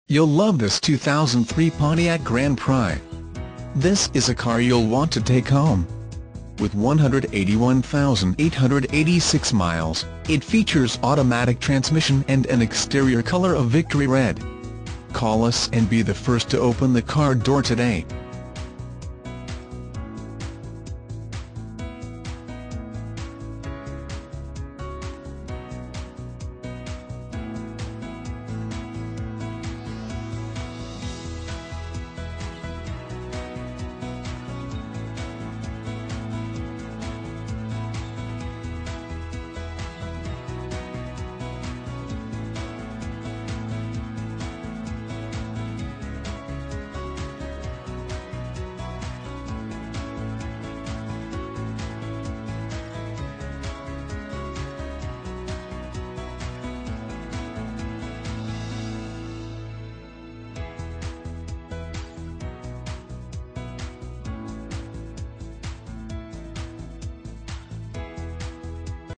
You'll love this 2003 Pontiac Grand Prix. This is a car you'll want to take home. With 181,886 miles, it features automatic transmission and an exterior color of Victory Red. Call us and be the first to open the car door today.